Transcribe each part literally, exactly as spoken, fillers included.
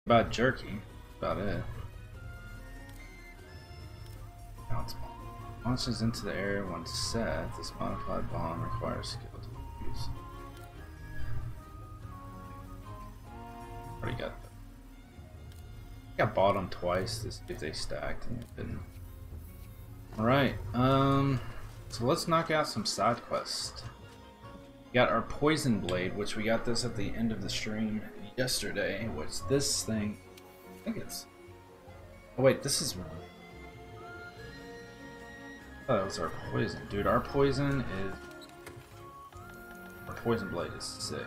About jerky. About it. Bounce bomb. Launches into the air when set. This modified bomb requires skill to use. Already got that. I think I bought them twice to see if they stacked and it didn't. Alright, um, so let's knock out some side quests. We got our Poison Blade, which we got this at the end of the stream yesterday, which this thing, I think it's, oh wait, this is, oh, that was our poison. Dude, our poison is, our Poison Blade is sick.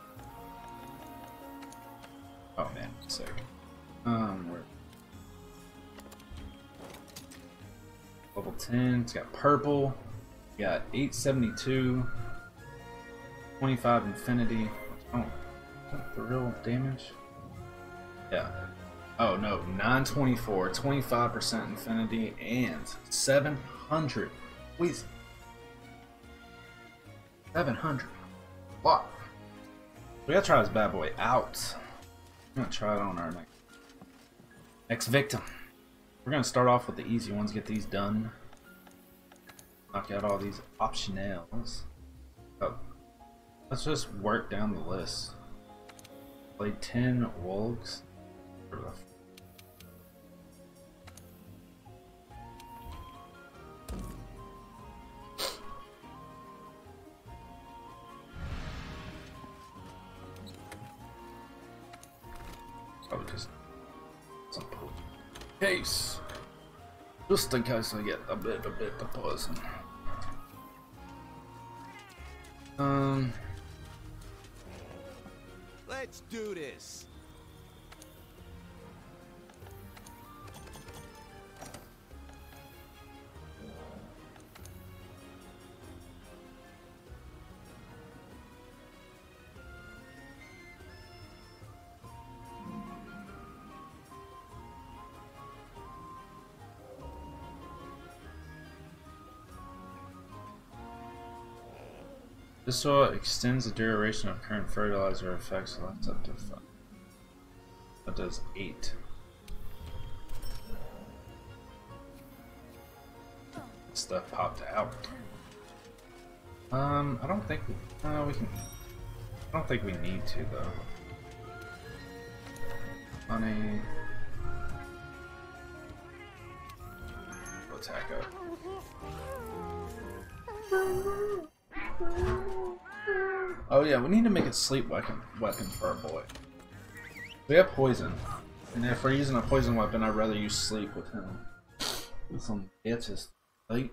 Oh man, sick. Um, we're level ten, it's got purple, we got eight seventy-two, twenty-five infinity. Oh, is that the real damage? Yeah. Oh no, nine twenty-four, twenty-five percent infinity, and seven hundred poison. seven hundred. What? We gotta try this bad boy out. I'm gonna try it on our next, next victim. We're gonna start off with the easy ones, get these done. Knock out all these optionals. Oh, let's just work down the list. Play ten Wolves. Probably just some case. Just in case I get a bit, a bit of poison. Um. Let's do this. This soil extends the duration of current fertilizer effects, so that's up to five. That does eight. Stuff popped out. Um, I don't think we, uh, we can. I don't think we need to though. Money. Go attack up. Oh yeah, we need to make a sleep weapon weapon for our boy. We have poison, and if we're using a poison weapon, I'd rather use sleep with him. With some bitches sleep.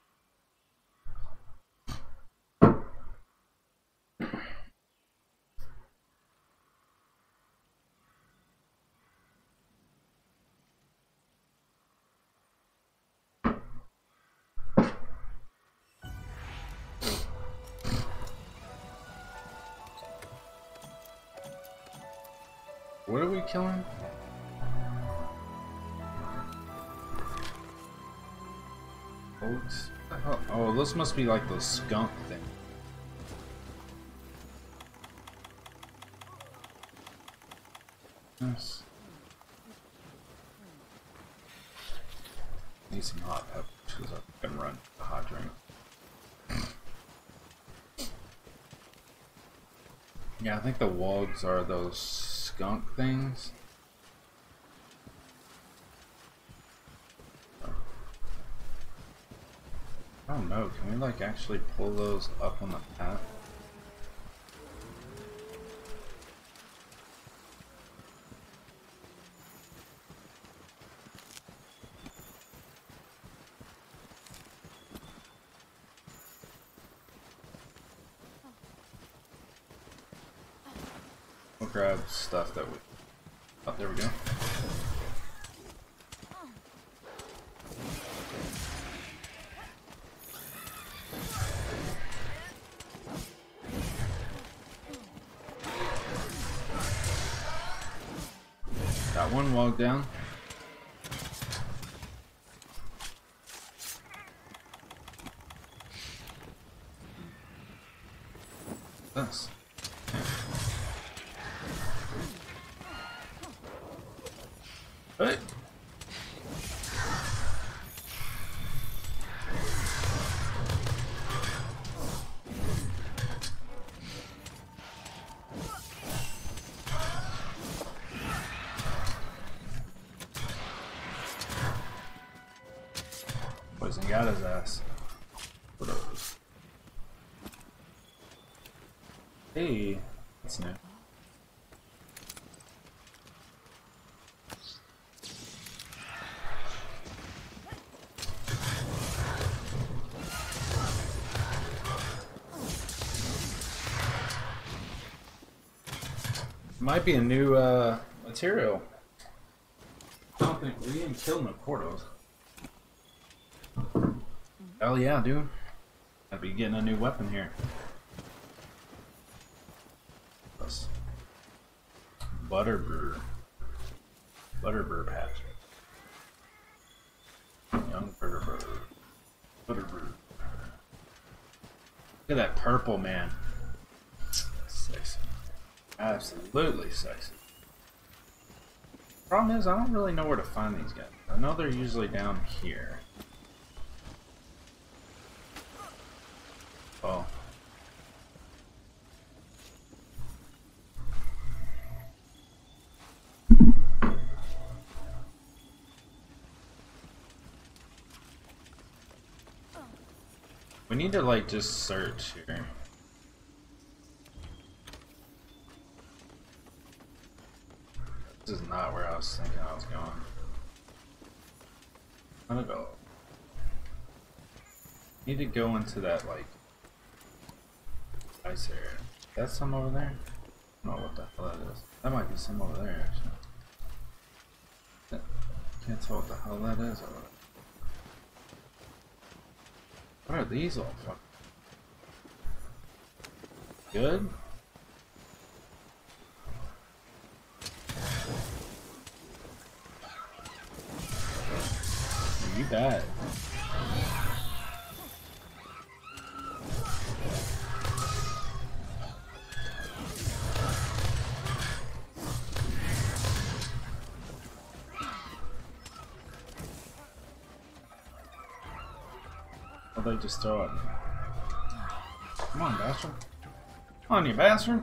What are we killing? Oaks? Oh, this must be like the skunk thing. Yes. Need some hot peppers because I can run a hot drink. Yeah, I think the wogs are those skunk things. I don't know, can we like actually pull those up on the path? We'll grab stuff that we... Oh, there we go. Got one wog down. Nice. Hey. Poison got his ass. What else? Hey, that's new. Might be a new uh, material. I don't think we didn't kill no Cordos. Hell yeah, dude. I'd be getting a new weapon here. Plus, Butterbur. Butterbur patch. Young Butterbur. Butterbur. Look at that purple, man. Sexy. Absolutely sexy. Problem is, I don't really know where to find these guys. I know they're usually down here. Oh. We need to, like, just search here. This is not where I was thinking I was going. I'm gonna go. Need to go into that, like, ice area. Is that some over there? I don't know what the hell that is. That might be some over there, actually. Can't tell what the hell that is over there. What are these all fucking? Good? You bad. Oh, they just throw it. Come on, bastard. Come on, you bastard.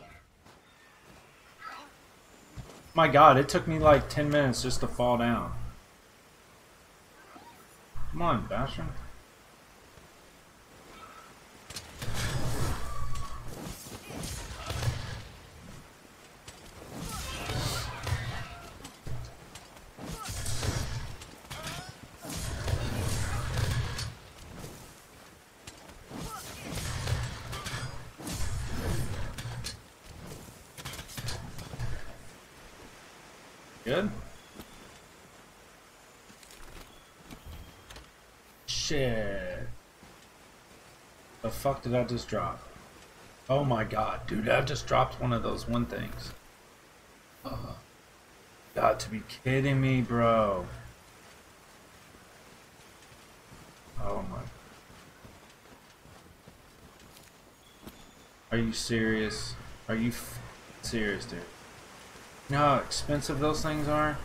My god, it took me like ten minutes just to fall down. Come on, bastard. Good? Shit. The fuck did I just drop? Oh my god, dude, I just dropped one of those one things. Oh, got to be kidding me, bro. Oh my. Are you serious? Are you f serious, dude? You know how expensive those things are?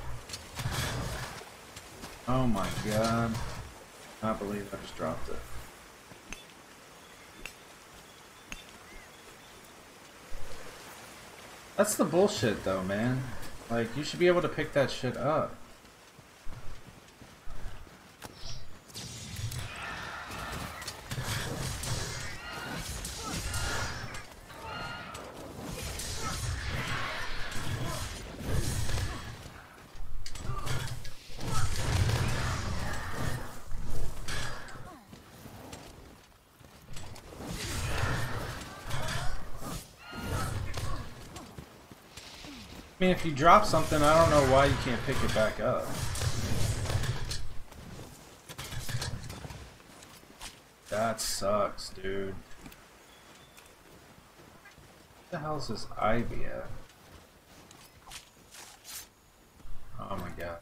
Oh my god. I believe I just dropped it. That's the bullshit though, man. Like, you should be able to pick that shit up. I mean, if you drop something, I don't know why you can't pick it back up. That sucks, dude. What the hell is this ivy at? Oh my god.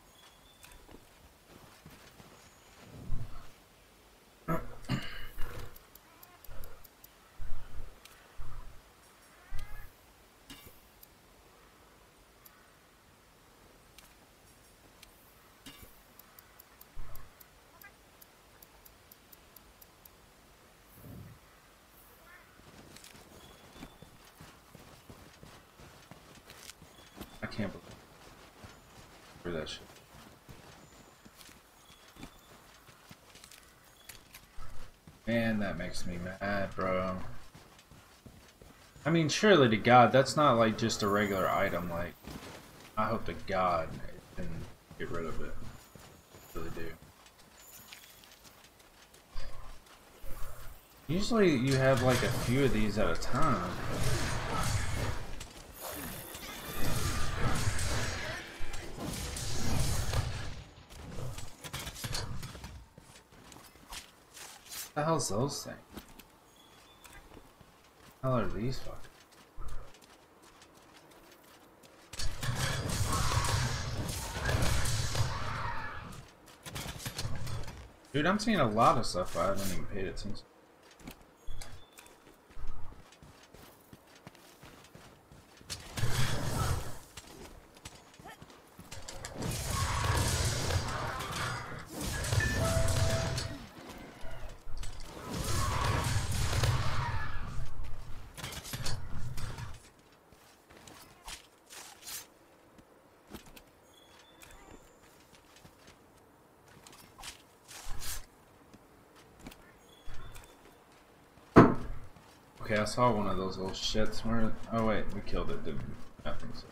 can't believe for that shit. Man, that makes me mad, bro. I mean, surely to God, that's not like just a regular item. Like, I hope to God it can get rid of it. I really do. Usually you have like a few of these at a time. What the hell's those things? What the hell are these fuckers? Dude, I'm seeing a lot of stuff I haven't even paid attention. Okay, I saw one of those little shits. Where? Oh wait, we killed it, didn't we? I think so.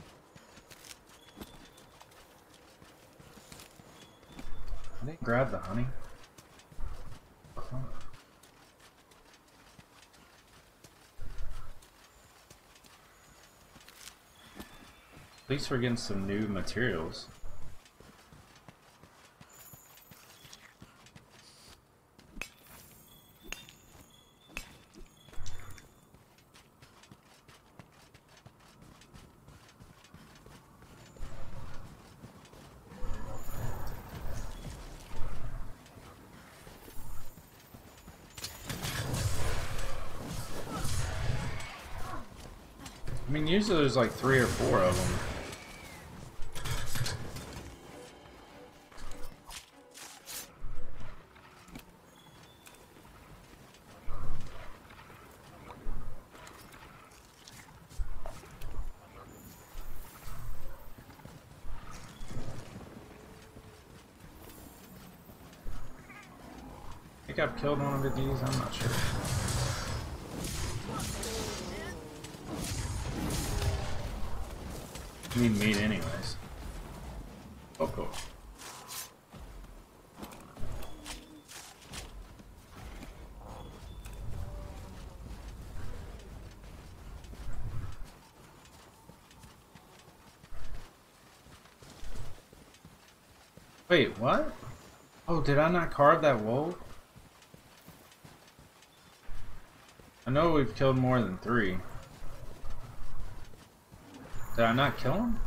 I didn't grab the honey. Huh. At least we're getting some new materials. I mean, usually there's like three or four of them. I think I've killed one of these, I'm not sure. I need meat anyways. Oh, cool. Wait, what? Oh, did I not carve that wolf? I know we've killed more than three. Did I not kill him?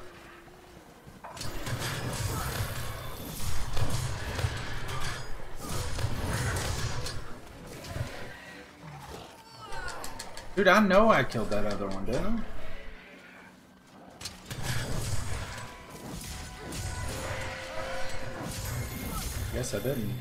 Dude, I know I killed that other one, didn't I? Guess I didn't.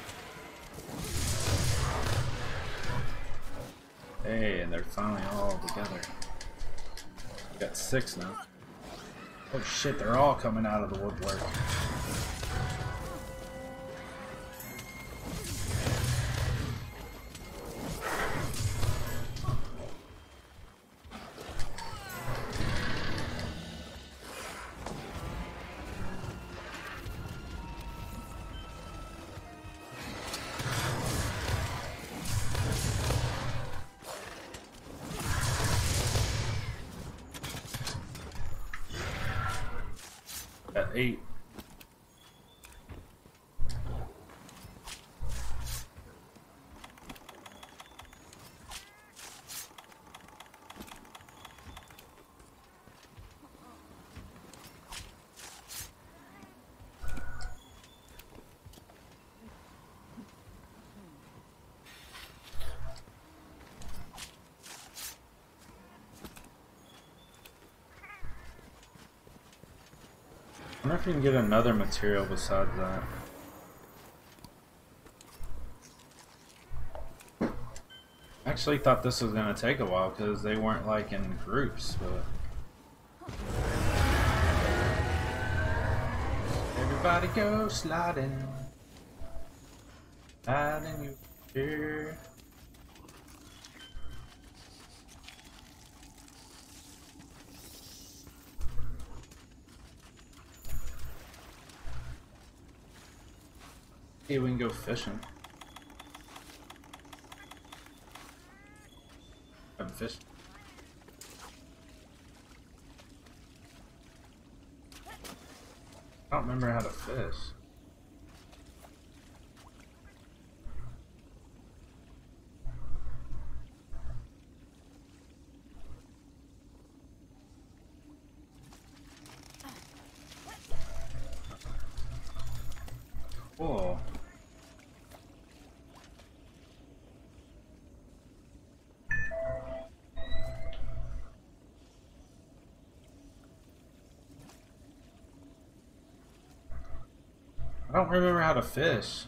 Hey, and they're finally all together. Got six now. Oh shit, they're all coming out of the woodwork. At eight. I wonder if you can get another material besides that. I actually thought this was gonna take a while because they weren't like in groups, but Everybody go sliding. Sliding you here. Hey, we can go fishing. I'm fishing. I don't remember how to fish. Cool. I don't remember how to fish.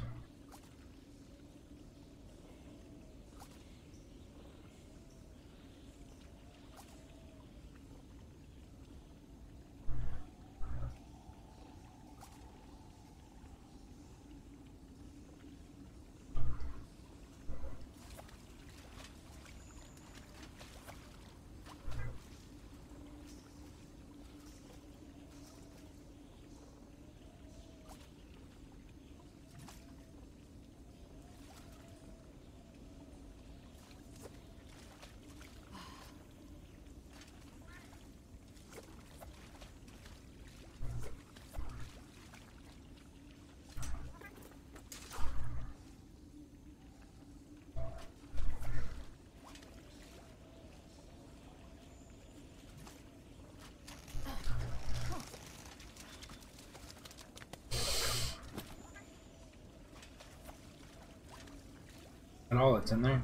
And all that's in there.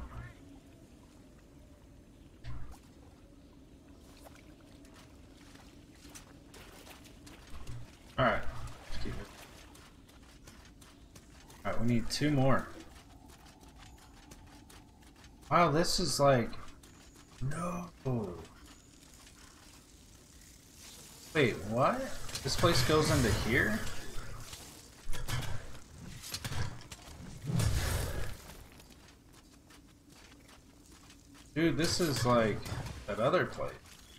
Alright, let's keep it. Alright, we need two more. Wow, this is like... No. Wait, what? This place goes into here? Dude, this is like that other place.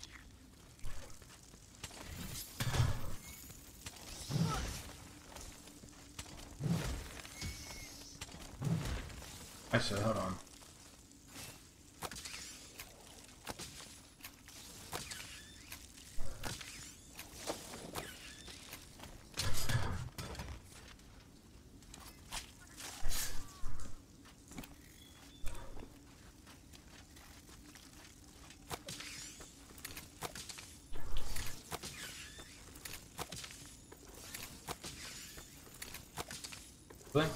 Actually, hold on. Really?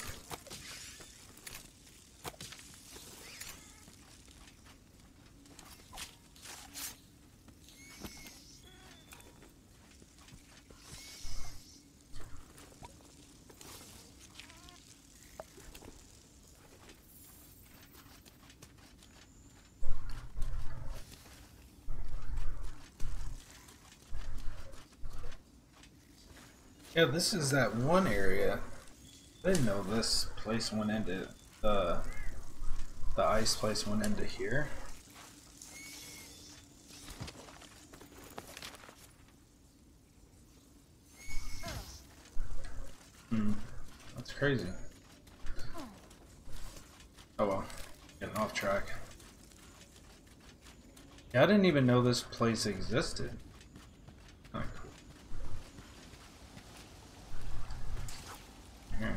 Yeah, this is that one area. I didn't know this place went into the the ice place went into here. Hmm, that's crazy. Oh well, getting off track. Yeah, I didn't even know this place existed. Oh, cool. Here.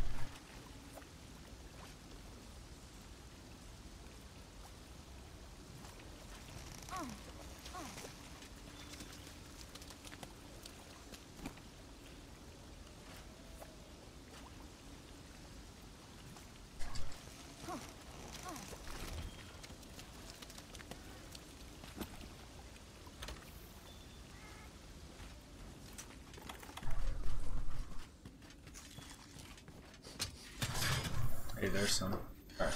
Hey, there's some. Alright.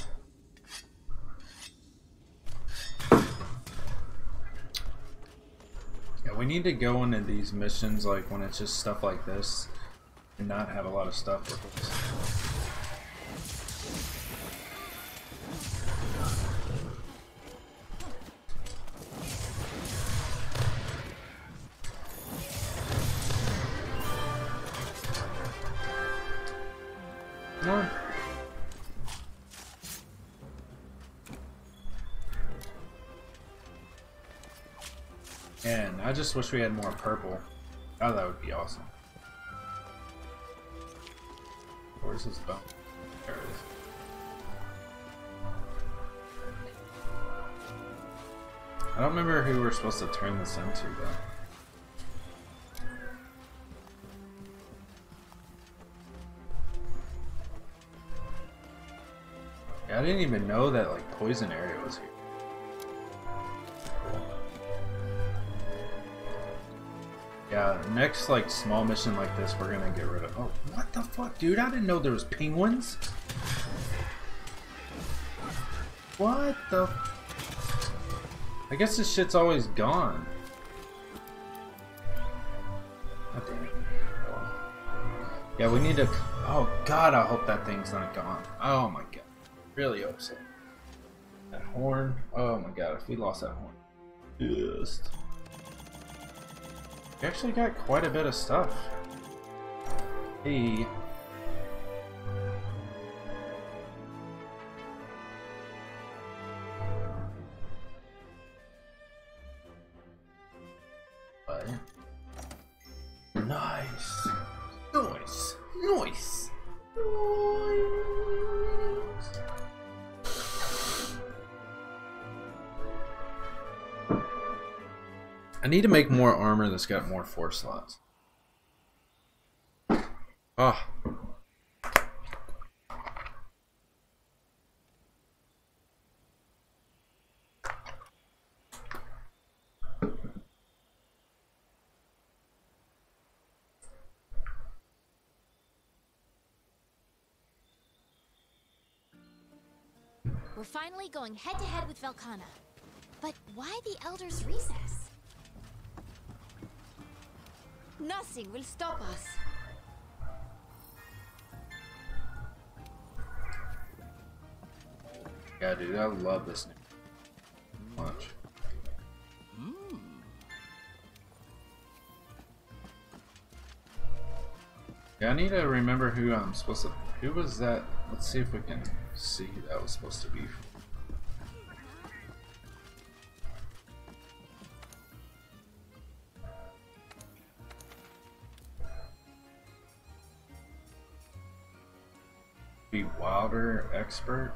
Yeah, we need to go into these missions like when it's just stuff like this and not have a lot of stuff with us. Come on. And I just wish we had more purple. Oh, that would be awesome. Where's his bone? There it is. I don't remember who we're supposed to turn this into, though. Yeah, I didn't even know that, like, poison area was here. Yeah, next like small mission like this, we're gonna get rid of. Oh, what the fuck, dude! I didn't know there was penguins. What the? I guess this shit's always gone. God damn it. Yeah, we need to. Oh God, I hope that thing's not gone. Oh my God, really upset. That horn. Oh my God, if we lost that horn, yes. We actually got quite a bit of stuff. Hey. But nice. Nice. Nice. Nice. I need to make more armor that's got more force slots. Ah. We're finally going head to head with Velkhana. But why the Elder's Recess? Nothing will stop us. Yeah, dude, I love this new much. Mm. Yeah, I need to remember who I'm supposed to. Who was that? Let's see if we can see who that was supposed to be. Be Wilder expert.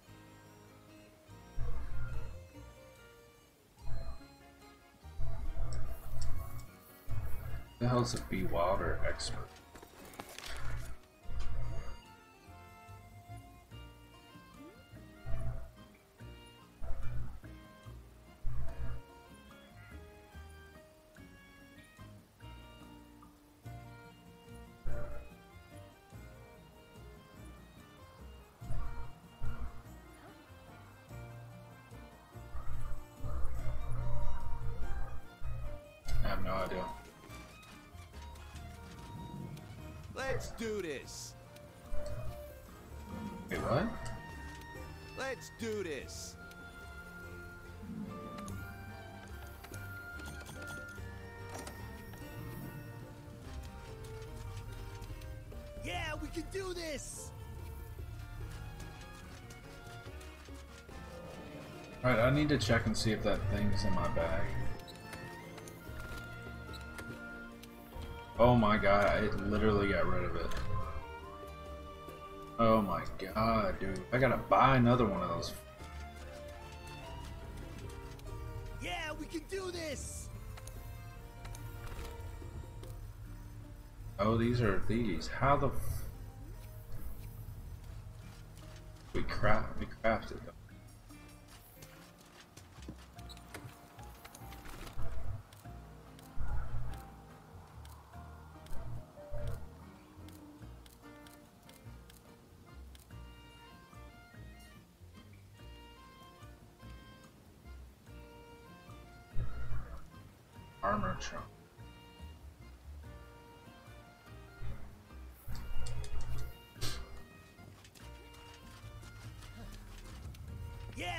The hell's a Be Wilder expert? I have no idea. Let's do this. Wait, what? Let's do this. Yeah, we can do this. Alright, I need to check and see if that thing's in my bag. Oh my God, I literally got rid of it. Oh my God, dude. I gotta buy another one of those. Yeah, we can do this. Oh, these are these. How the f we craft we crafted them. Armor trunk.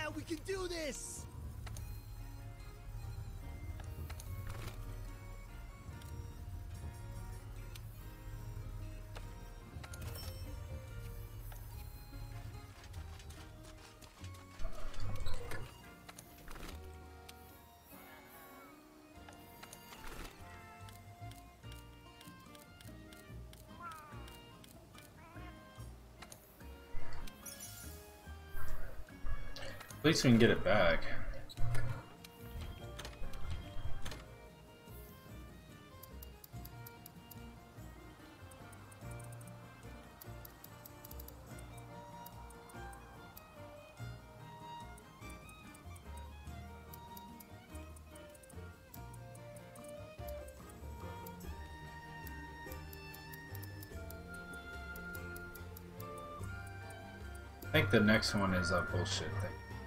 Yeah, we can do this! At least we can get it back. I think the next one is a bullshit thing.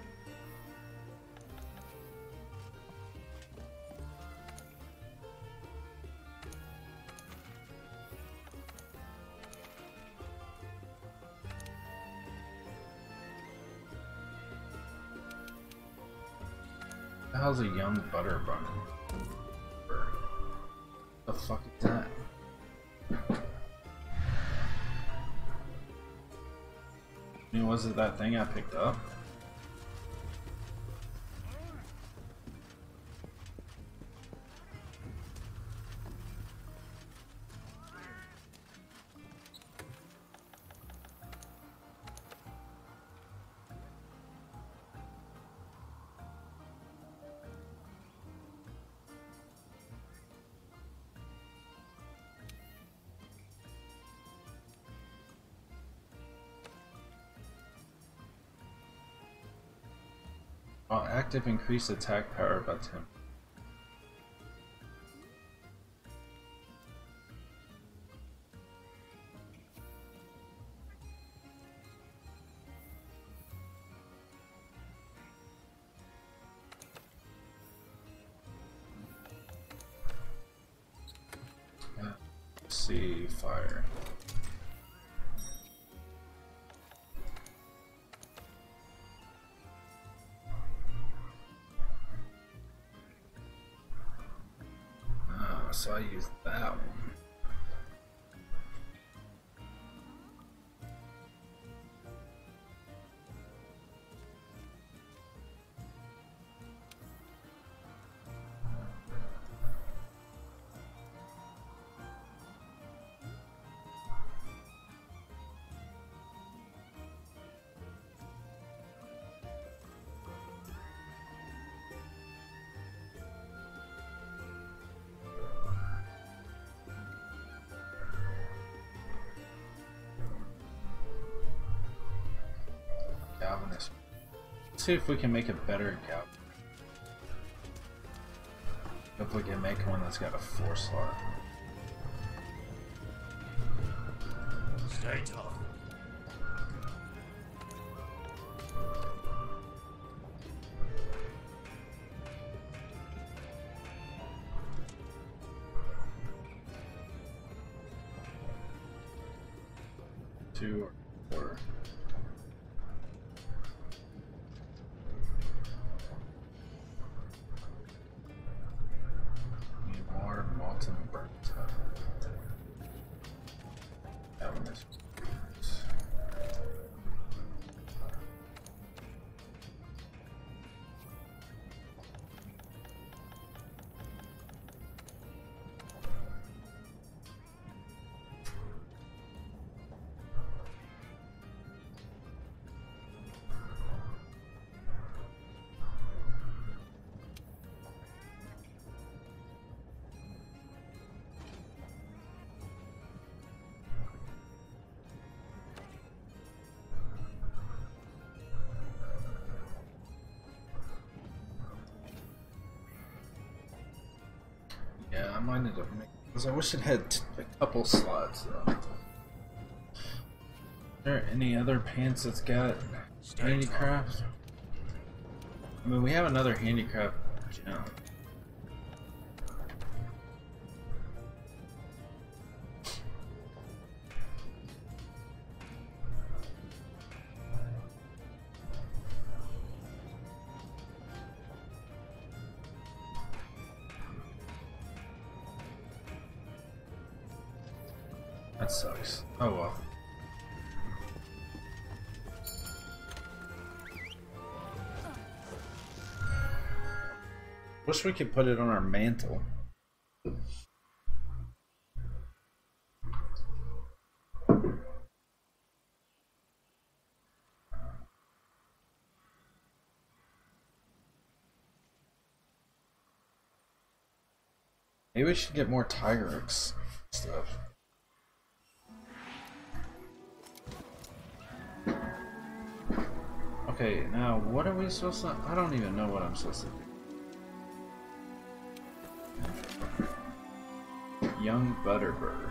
What the hell's a young butter bunny? The fuck is that? I mean, was it that thing I picked up? Oh, active increased attack power by ten. Yeah. Let's see, fire. So I used that one. Galvanist. Let's see if we can make a better gal. If we can make one that's got a four slot. Stay tough. Two or four. Need more molten burnt. That one is. Yeah, I might end up making because I wish it had t a couple slots though. Is there any other pants that's got handicraft? I mean, we have another handicraft gem. That sucks. Oh well. Wish we could put it on our mantle. Maybe we should get more Tigrex stuff. Okay, now what are we supposed to... I don't even know what I'm supposed to do. Young Butterburger.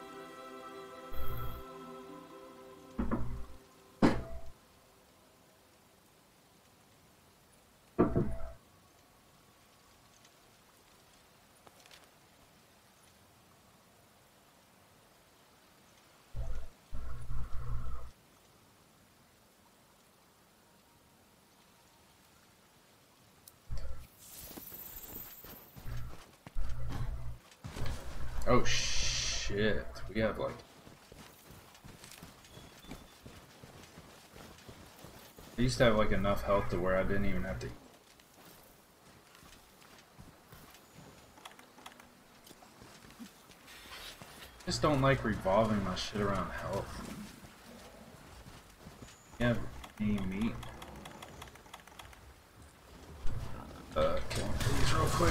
Oh shit, we have like... I used to have like enough health to where I didn't even have to... Just don't like revolving my shit around health. You have any meat? Uh, kill these real quick.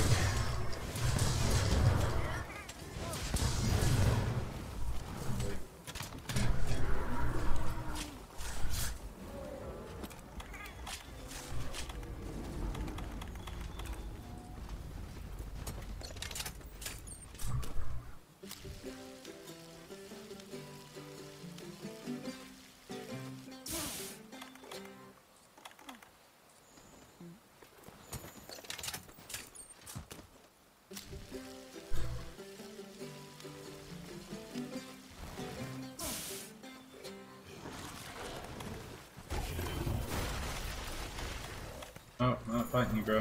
Oh, not fighting you, bro.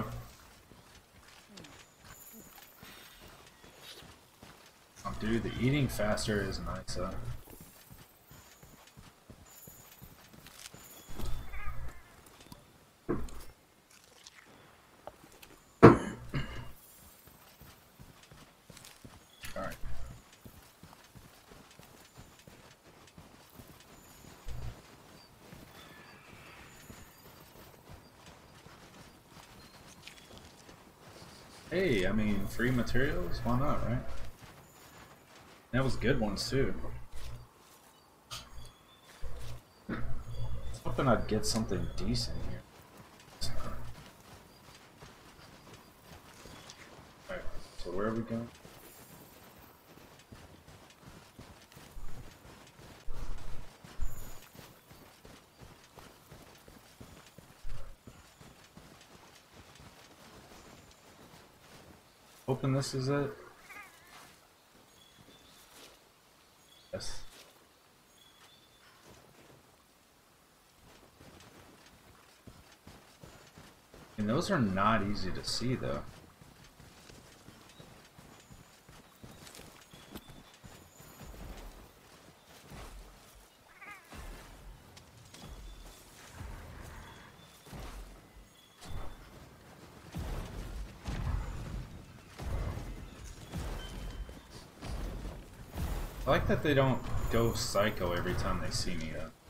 Oh, dude, the eating faster is nice, huh? Alright. Hey, I mean, free materials? Why not, right? That was good ones, too. I was hoping I'd get something decent here. Alright, so where are we going? Hoping this is it. Yes. And those are not easy to see, though. I like that they don't go psycho every time they see me, though.